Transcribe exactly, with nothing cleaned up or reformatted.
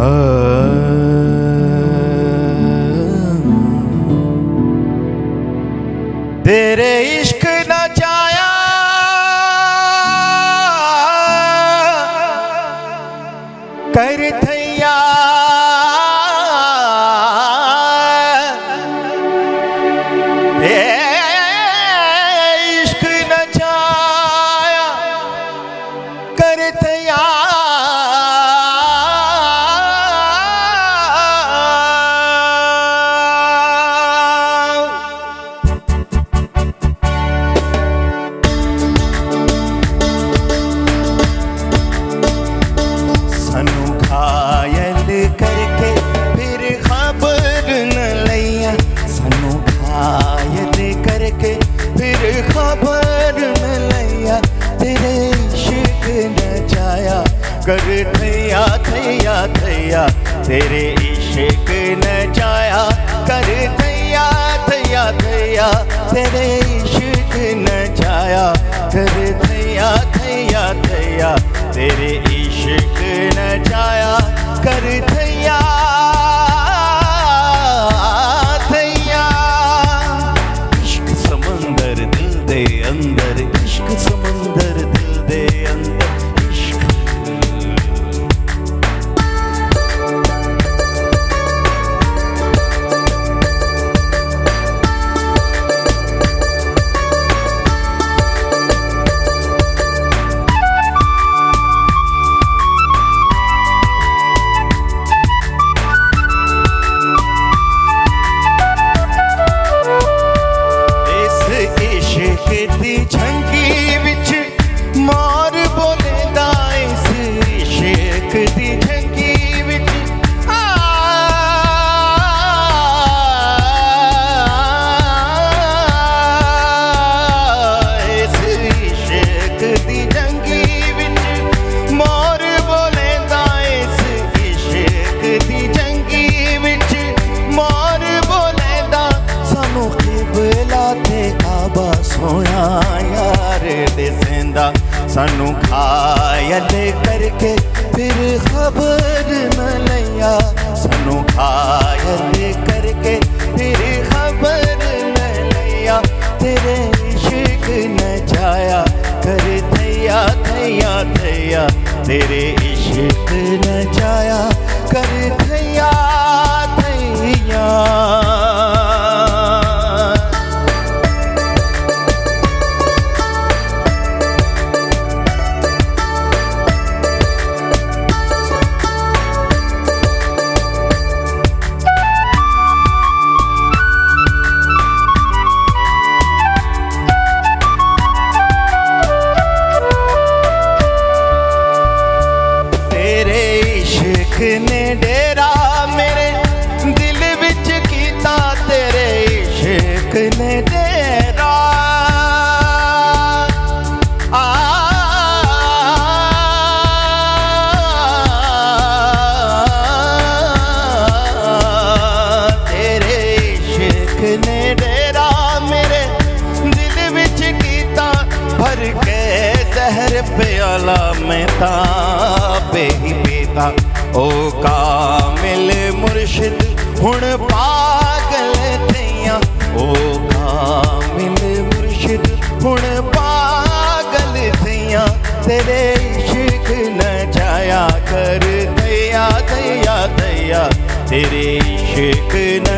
तेरे इश्क न जाया कर थैया, इश्क न जाया कर थैया, करके फिर खबर न लिया, सानू घायल करके फिर खबर न लिया, तेरे इश्क न जाया कर थैया थैया थैया, तेरे इश्क न जाया कर थैया थैया थैया, तेरे इश्क न जाया कर थैया थैया थैया, तेरे इश्क न जाया कर थैया थैया। इश्क समंदर दिल दे अंदर, इश्क समंदर दिल दे अंदर, इश्क दी झंकी विच मोर बोलेंदा, इस इश्क दी झंकी विच आ, इस इश्क दी झंकी विच मोर बोलेंदा, इस इश्क दी झंकी विच मोर बोलेंदा, सानू क़िबला ते काबा सोना यार दिसेंदा, सानू घायल करके फिर खबर न लिया, सानू घायल करके फिर खबर न लिया, तेरे इश्क न जाया कर थैया थैया थैया, तेरे इश्क न जाया कर थैया थैया। ने डेरा मेरे दिल विच कीता, तेरे इश्क ने डेरा आ, तेरे इश्क ने डेरा मेरे दिल विच कीता, भर के जहर प्याला मैं तापे ही पीता, ओ कामिल मुर्शिद हुण पागल थैया, ओ कामिल मुर्शिद हुण पागल थैया, तेरे इश्क न जाया कर थैया थैया थैया, तेरे इश्क न